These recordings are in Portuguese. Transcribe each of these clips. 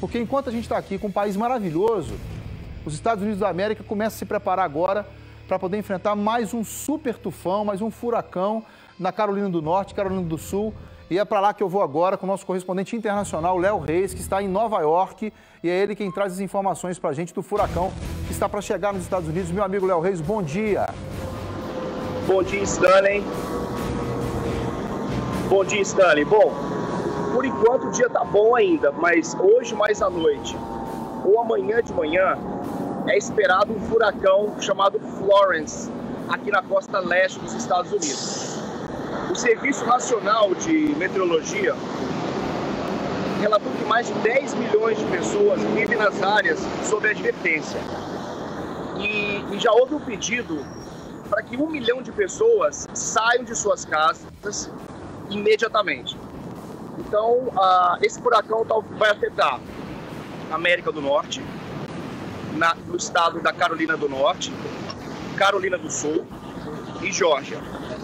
Porque enquanto a gente está aqui com um país maravilhoso, os Estados Unidos da América começam a se preparar agora para poder enfrentar mais um super tufão, mais um furacão na Carolina do Norte, Carolina do Sul. E é para lá que eu vou agora com o nosso correspondente internacional, Léo Reis, que está em Nova York. E é ele quem traz as informações para a gente do furacão que está para chegar nos Estados Unidos. Meu amigo Léo Reis, bom dia. Bom dia, Stanley. Bom dia, Stanley. Bom, por enquanto o dia tá bom ainda, mas hoje mais à noite ou amanhã de manhã é esperado um furacão chamado Florence aqui na costa leste dos Estados Unidos. O Serviço Nacional de Meteorologia relatou que mais de 10 milhões de pessoas vivem nas áreas sob advertência. E já houve um pedido para que 1 milhão de pessoas saiam de suas casas imediatamente. Então, esse furacão vai afetar a América do Norte, no estado da Carolina do Norte, Carolina do Sul e Geórgia.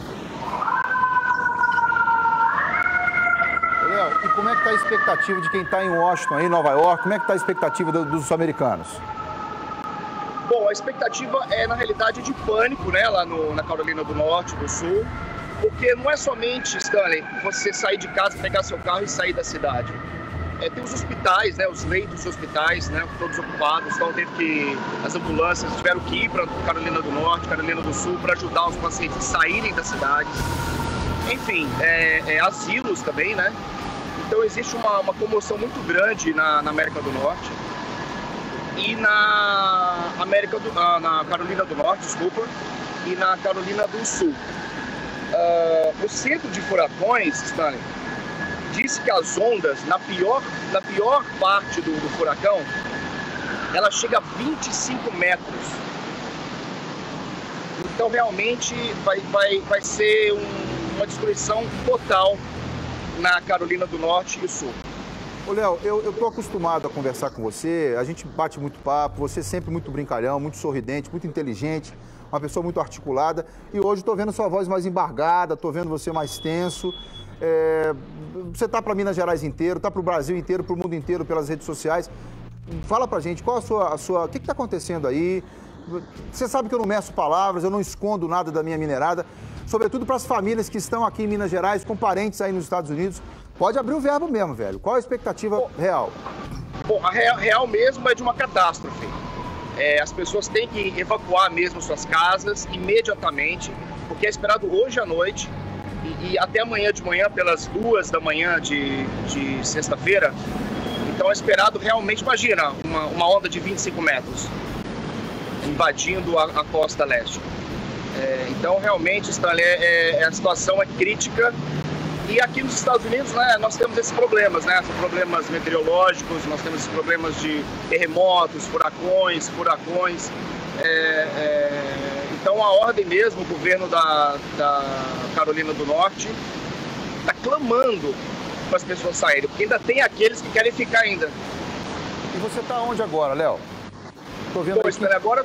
Léo, e como é que está a expectativa de quem está em Washington, aí em Nova York? Como é que está a expectativa dos americanos? Bom, a expectativa é, na realidade, de pânico, né, lá na Carolina do Norte, do Sul, porque não é somente, Stanley, você sair de casa, pegar seu carro e sair da cidade. Tem os hospitais, né, os leitos dos hospitais, né, todos ocupados, então as ambulâncias tiveram que ir para Carolina do Norte, Carolina do Sul, para ajudar os pacientes a saírem das cidades. Enfim, asilos também, né? Então existe uma comoção muito grande na América do Norte e na Carolina do Norte, desculpa, e na Carolina do Sul. O centro de furacões, Stanley, disse que as ondas, na pior parte do furacão, ela chega a 25 metros. Então realmente vai ser uma destruição total na Carolina do Norte e Sul. Ô, Léo, eu tô acostumado a conversar com você, a gente bate muito papo, você é sempre muito brincalhão, muito sorridente, muito inteligente, uma pessoa muito articulada, e hoje tô vendo sua voz mais embargada, tô vendo você mais tenso. Você tá para Minas Gerais inteiro, tá para o Brasil inteiro, para o mundo inteiro, pelas redes sociais. Fala pra gente, qual a sua... O que tá acontecendo aí? Você sabe que eu não meço palavras, eu não escondo nada da minha minerada, sobretudo para as famílias que estão aqui em Minas Gerais, com parentes aí nos Estados Unidos. Pode abrir o verbo mesmo, velho. Qual a expectativa real? Bom, a real mesmo é de uma catástrofe. As pessoas têm que evacuar mesmo suas casas imediatamente, porque é esperado hoje à noite e até amanhã de manhã, pelas 2 da manhã de sexta-feira. Então é esperado realmente, imagina, uma onda de 25 metros invadindo a costa leste. Então realmente, Stanley, a situação é crítica. E aqui nos Estados Unidos, né, nós temos esses problemas, né? Problemas meteorológicos, nós temos esses problemas de terremotos, furacões. Então a ordem mesmo, o governo da Carolina do Norte está clamando para as pessoas saírem, porque ainda tem aqueles que querem ficar ainda. E você está onde agora, Léo? Tô vendo aqui. Agora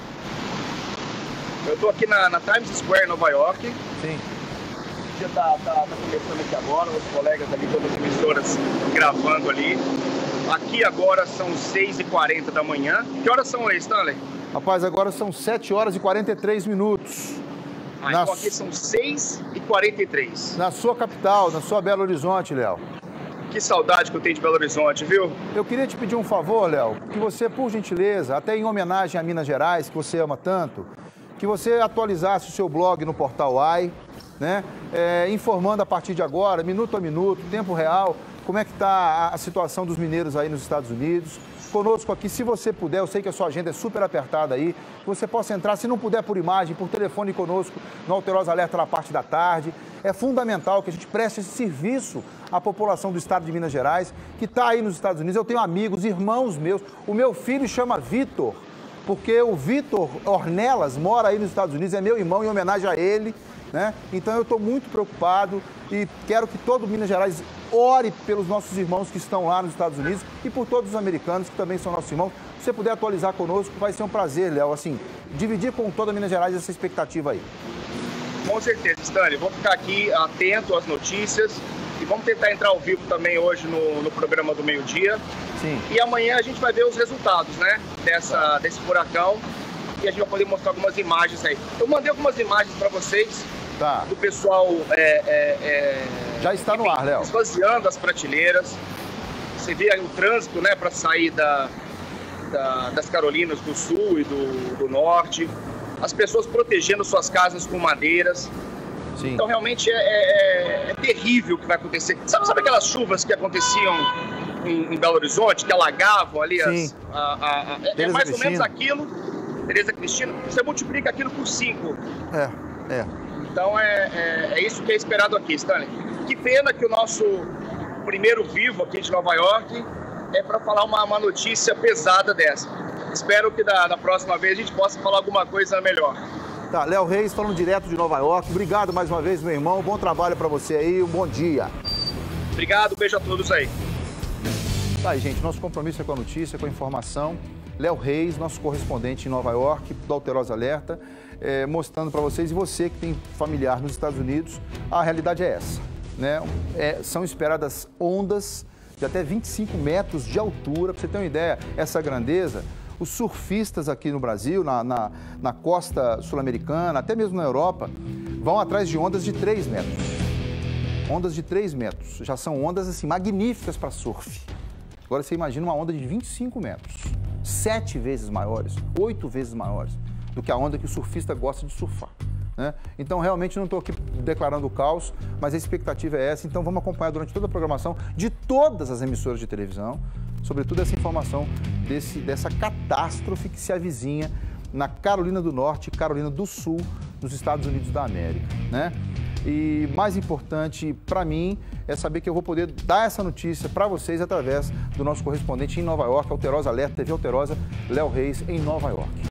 eu tô aqui na Times Square, Nova York. Sim. O dia tá começando aqui agora, os colegas ali, todas as emissoras gravando ali. Aqui agora são 6h40 da manhã. Que horas são aí, Stanley? Rapaz, agora são 7 horas e 43 minutos. Então aqui são 6h43. Na sua capital, na sua Belo Horizonte, Léo. Que saudade que eu tenho de Belo Horizonte, viu? Eu queria te pedir um favor, Léo, que você, por gentileza, até em homenagem a Minas Gerais, que você ama tanto, que você atualizasse o seu blog no Portal AI, né? Informando a partir de agora, minuto a minuto, tempo real, como é que está a situação dos mineiros aí nos Estados Unidos. Conosco aqui, se você puder, eu sei que a sua agenda é super apertada aí, que você possa entrar, se não puder por imagem, por telefone conosco, no Alterosa Alerta na parte da tarde. É fundamental que a gente preste esse serviço à população do estado de Minas Gerais, que está aí nos Estados Unidos. Eu tenho amigos, irmãos meus, o meu filho chama Vitor, porque o Vitor Ornelas mora aí nos Estados Unidos, é meu irmão, em homenagem a ele, né? Então eu estou muito preocupado e quero que todo Minas Gerais ore pelos nossos irmãos que estão lá nos Estados Unidos e por todos os americanos que também são nossos irmãos. Se você puder atualizar conosco, vai ser um prazer, Léo, assim, dividir com toda Minas Gerais essa expectativa aí. Com certeza, Stanley. Vou ficar aqui atento às notícias E vamos tentar entrar ao vivo também hoje no programa do meio-dia. Sim. E amanhã a gente vai ver os resultados, né, desse furacão. E a gente vai poder mostrar algumas imagens aí. Eu mandei algumas imagens para vocês, Tá. do pessoal Já está no ar, Léo. esvaziando as prateleiras. Você vê aí o trânsito, né, para sair das Carolinas do Sul e do Norte. As pessoas protegendo suas casas com madeiras. Sim. Então realmente é terrível o que vai acontecer. Sabe aquelas chuvas que aconteciam em Belo Horizonte, que alagavam ali? Sim. É mais ou menos aquilo, Tereza Cristina, você multiplica aquilo por 5. É. Então é isso que é esperado aqui, Stanley. Que pena que o nosso primeiro vivo aqui de Nova York é para falar uma notícia pesada dessa. Espero que da próxima vez a gente possa falar alguma coisa melhor. Tá, Léo Reis falando direto de Nova York. Obrigado mais uma vez, meu irmão. Bom trabalho para você aí, um bom dia. Obrigado, beijo a todos aí. Tá aí, gente, nosso compromisso é com a notícia, com a informação. Léo Reis, nosso correspondente em Nova York, do Alterosa Alerta, mostrando para vocês, e você que tem familiar nos Estados Unidos, a realidade é essa, né? São esperadas ondas de até 25 metros de altura. Para você ter uma ideia, essa grandeza, os surfistas aqui no Brasil, na costa sul-americana, até mesmo na Europa, vão atrás de ondas de 3 metros. Ondas de 3 metros. Já são ondas assim magníficas para surf. Agora você imagina uma onda de 25 metros. 7 vezes maiores, 8 vezes maiores do que a onda que o surfista gosta de surfar, né? Então, realmente, não estou aqui declarando o caos, mas a expectativa é essa. Então, vamos acompanhar durante toda a programação de todas as emissoras de televisão, sobretudo essa informação dessa catástrofe que se avizinha na Carolina do Norte e Carolina do Sul, nos Estados Unidos da América, né? E mais importante para mim é saber que eu vou poder dar essa notícia para vocês através do nosso correspondente em Nova York, Alterosa Alerta, TV Alterosa, Léo Reis, em Nova York.